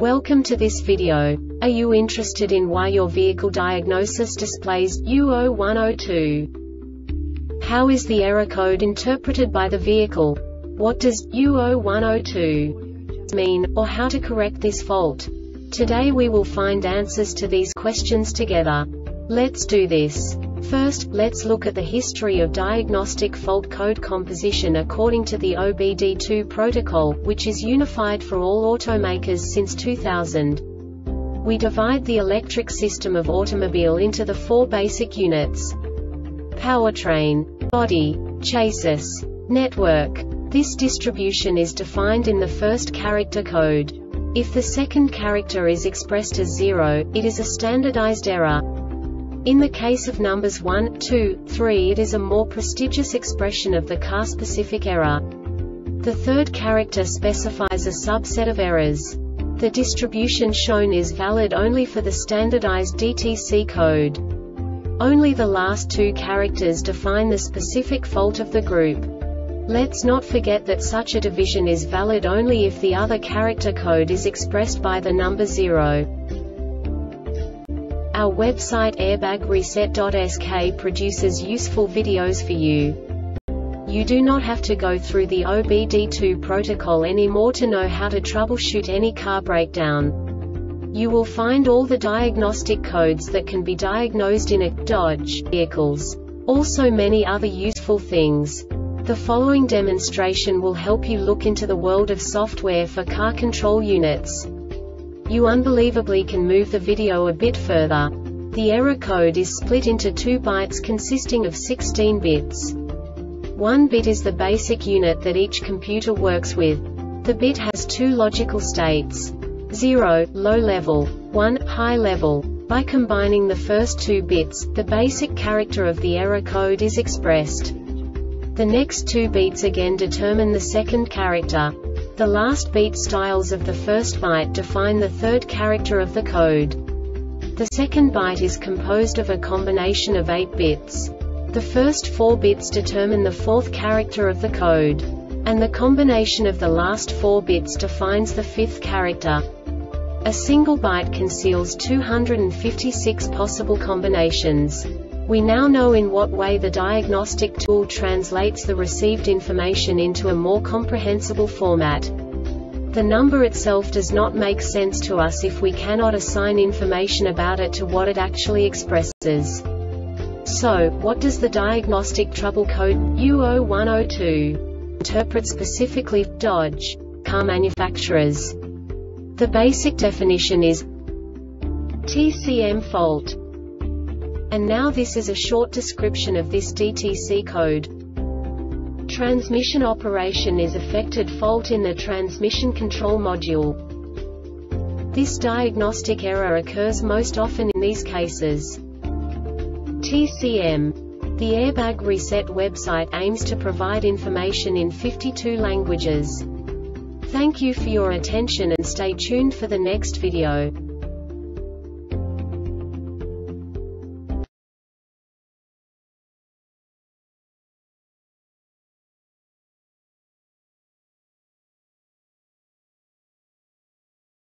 Welcome to this video. Are you interested in why your vehicle diagnosis displays U0102? How is the error code interpreted by the vehicle? What does U0102 mean, or how to correct this fault? Today we will find answers to these questions together. Let's do this. First, let's look at the history of diagnostic fault code composition according to the OBD2 protocol, which is unified for all automakers since 2000. We divide the electric system of automobile into the four basic units: powertrain, body, chassis, network. This distribution is defined in the first character code. If the second character is expressed as 0, it is a standardized error. In the case of numbers 1, 2, 3, it is a more prestigious expression of the car-specific error. The third character specifies a subset of errors. The distribution shown is valid only for the standardized DTC code. Only the last two characters define the specific fault of the group. Let's not forget that such a division is valid only if the other character code is expressed by the number 0. Our website airbagreset.sk produces useful videos for you. You do not have to go through the OBD2 protocol anymore to know how to troubleshoot any car breakdown. You will find all the diagnostic codes that can be diagnosed in a Dodge vehicles. Also many other useful things. The following demonstration will help you look into the world of software for car control units. You unbelievably can move the video a bit further. The error code is split into 2 bytes consisting of 16 bits. 1 bit is the basic unit that each computer works with. The bit has 2 logical states: 0, low level, 1, high level. By combining the first 2 bits, the basic character of the error code is expressed. The next 2 beats again determine the second character. The last beat styles of the first byte define the third character of the code. The second byte is composed of a combination of 8 bits. The first 4 bits determine the fourth character of the code. And the combination of the last 4 bits defines the fifth character. A single byte conceals 256 possible combinations. We now know in what way the diagnostic tool translates the received information into a more comprehensible format. The number itself does not make sense to us if we cannot assign information about it to what it actually expresses. So, what does the diagnostic trouble code U0102 interpret specifically for Dodge car manufacturers? The basic definition is TCM fault. And now this is a short description of this DTC code. Transmission operation is affected fault in the transmission control module. This diagnostic error occurs most often in these cases. TCM. The Airbag Reset website aims to provide information in 52 languages. Thank you for your attention and stay tuned for the next video.